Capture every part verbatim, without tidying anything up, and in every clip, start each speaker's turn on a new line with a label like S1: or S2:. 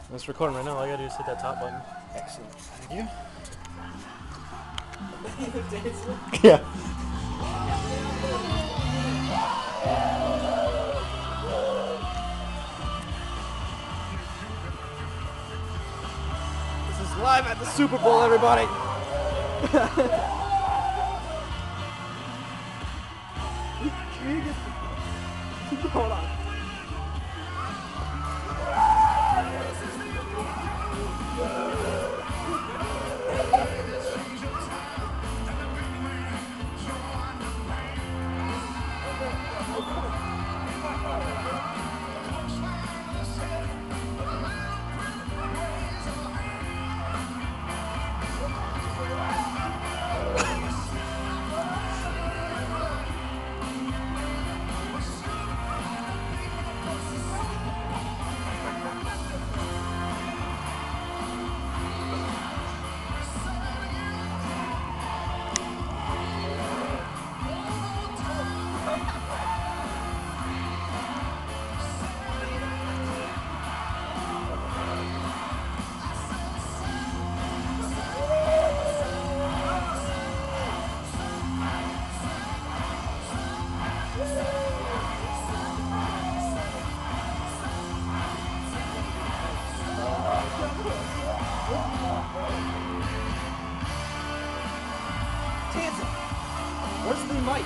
S1: It's recording right now. All I gotta do is hit that top button.
S2: Excellent. Thank you.
S1: Yeah.
S2: This is live at the Super Bowl, everybody. Hold on. Where's the mic?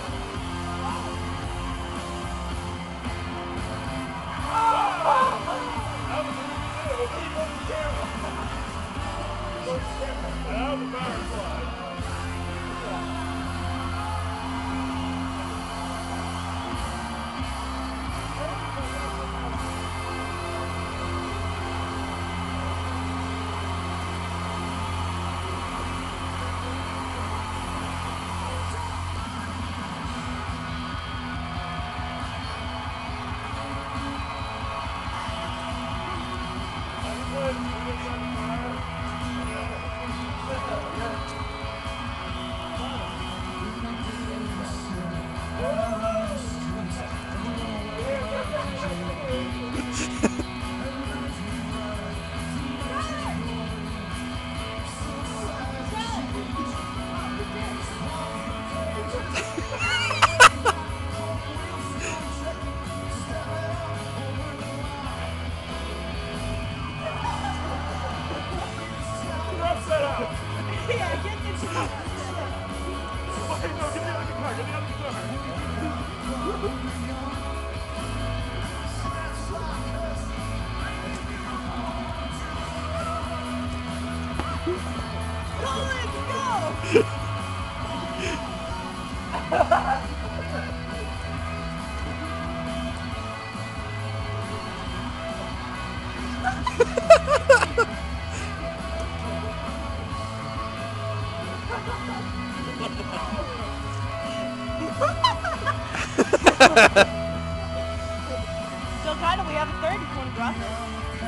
S3: Still kind of, we have a third if you want to drop it.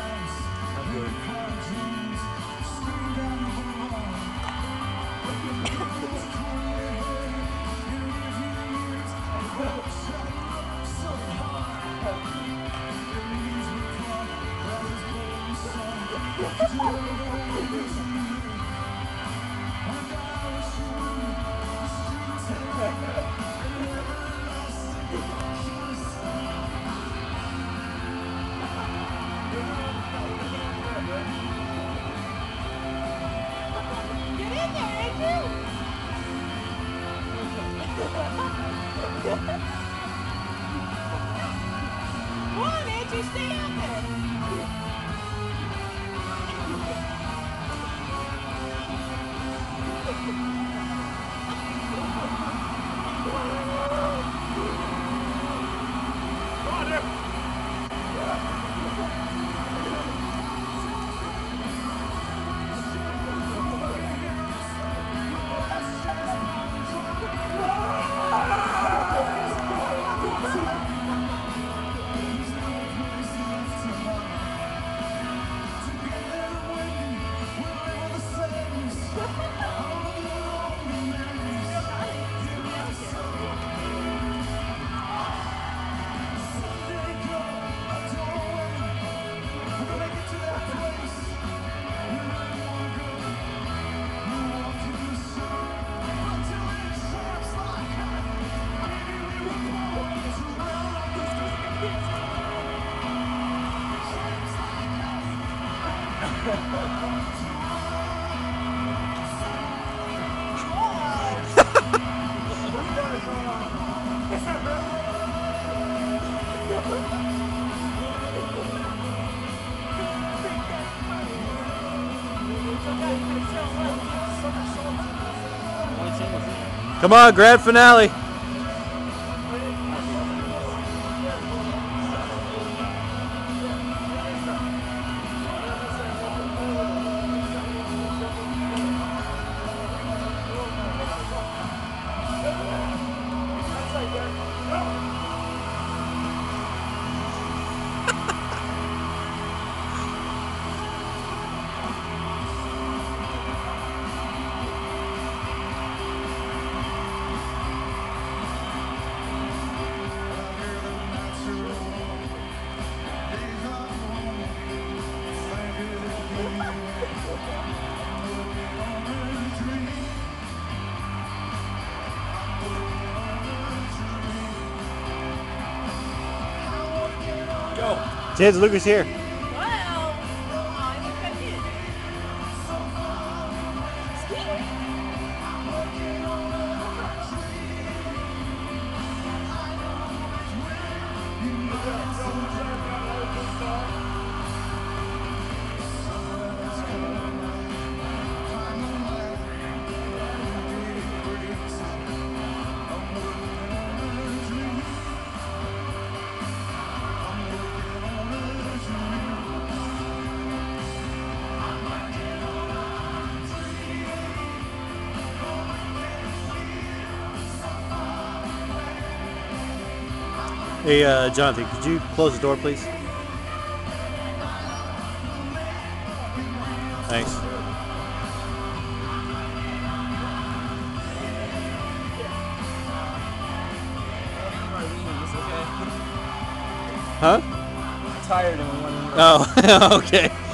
S3: Come on, Andrew, stay out there.
S4: Come on, grand finale. James Lucas here.
S3: Wow. I'm offended.
S4: Hey, uh, Jonathan, could you close the door, please? Thanks. Huh?
S2: I'm tired and we want to.
S4: Oh, okay.